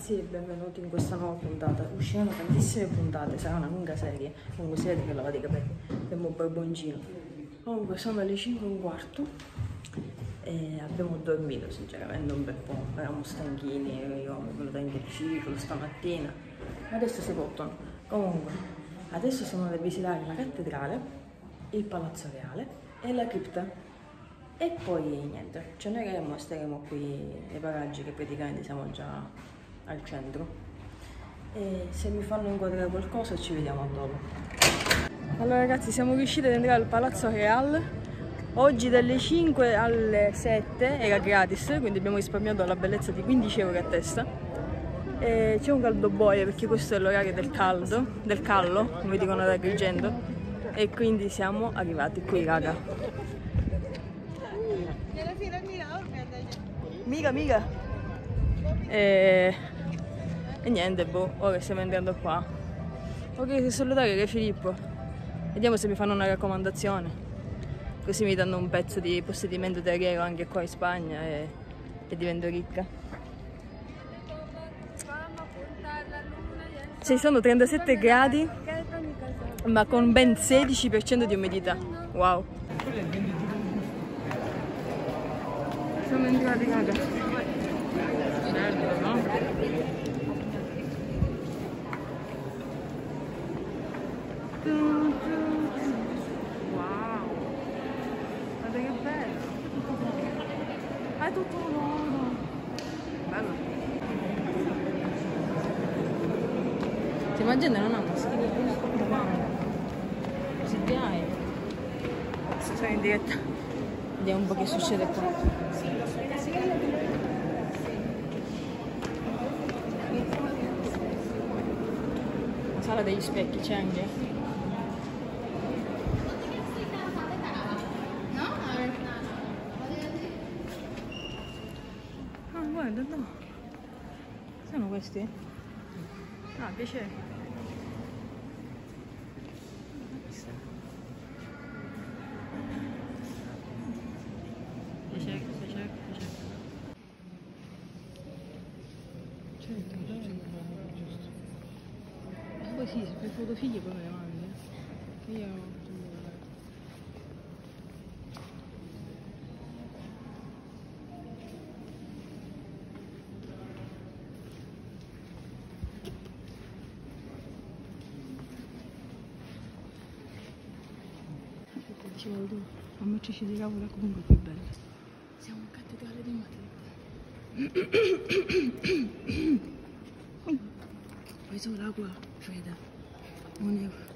ragazzi e benvenuti in questa nuova puntata. Usciranno tantissime puntate, sarà una lunga serie. Comunque si vede che lavate i capelli, abbiamo un barboncino. Comunque sono le 5:15 e abbiamo dormito sinceramente un bel po'. Eravamo stanchini, io mi sono venuta in triciclo stamattina. Adesso si portano. Comunque, adesso sono da visitare la cattedrale, il Palazzo Reale e la cripta. E poi niente, ce ne staremo qui nei paraggi che praticamente siamo già al centro. E se mi fanno inquadrare qualcosa ci vediamo dopo. Allora ragazzi, siamo riusciti ad entrare al Palazzo Real. Oggi dalle 5 alle 7 era gratis, quindi abbiamo risparmiato la bellezza di 15 euro a testa. E c'è un caldo boia perché questo è l'orario del callo, come dicono ad Agrigento. E quindi siamo arrivati qui, raga. Mica. E niente, boh, ora stiamo entrando qua. Ok, salutare Re Filippo. Vediamo se mi fanno una raccomandazione. Così mi danno un pezzo di possedimento terriero anche qua in Spagna e divento ricca. Ci sono 37 gradi, ma con ben 16% di umidità. Wow. Siamo entrati, raga. Bello, no? Wow. Guarda che bello. È tutto nuovo. Bello. Ti immagini non ha uno schifo? Così ti hai. Sono in diretta. Vediamo un po' che succede qua. La sala degli specchi c'è anche. Ah, guarda, no. Sono questi? Ah, piacere. Poi sì, se fai foto figlie poi me le mandi. Io... Ci vuole tu, a metterci di cavolo comunque più bello. Siamo in cattedrale di Madrid. Poi solo l'acqua fredda, 1 euro.